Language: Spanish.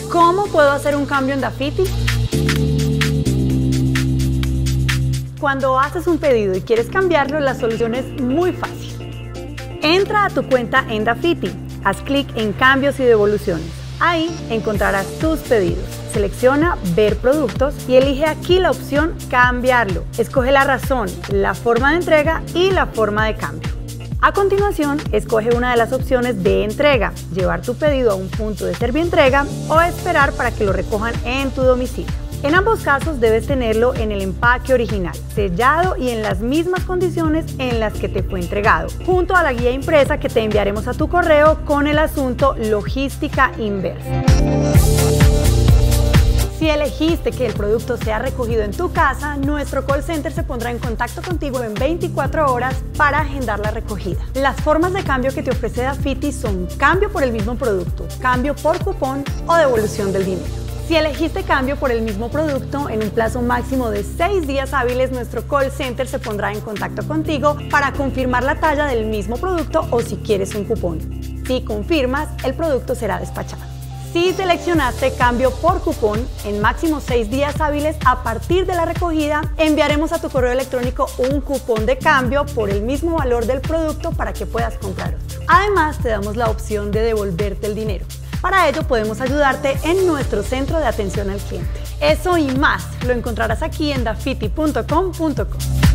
¿Cómo puedo hacer un cambio en Dafiti? Cuando haces un pedido y quieres cambiarlo, la solución es muy fácil. Entra a tu cuenta en Dafiti, haz clic en Cambios y Devoluciones. Ahí encontrarás tus pedidos. Selecciona Ver productos y elige aquí la opción Cambiarlo. Escoge la razón, la forma de entrega y la forma de cambio. A continuación, escoge una de las opciones de entrega, llevar tu pedido a un punto de Servientrega o esperar para que lo recojan en tu domicilio. En ambos casos debes tenerlo en el empaque original, sellado y en las mismas condiciones en las que te fue entregado, junto a la guía impresa que te enviaremos a tu correo con el asunto Logística Inversa. Si elegiste que el producto sea recogido en tu casa, nuestro call center se pondrá en contacto contigo en 24 horas para agendar la recogida. Las formas de cambio que te ofrece Dafiti son cambio por el mismo producto, cambio por cupón o devolución del dinero. Si elegiste cambio por el mismo producto, en un plazo máximo de 6 días hábiles, nuestro call center se pondrá en contacto contigo para confirmar la talla del mismo producto o si quieres un cupón. Si confirmas, el producto será despachado. Si seleccionaste cambio por cupón, en máximo 6 días hábiles a partir de la recogida, enviaremos a tu correo electrónico un cupón de cambio por el mismo valor del producto para que puedas comprar otro. Además, te damos la opción de devolverte el dinero. Para ello podemos ayudarte en nuestro centro de atención al cliente. Eso y más lo encontrarás aquí en dafiti.com.co.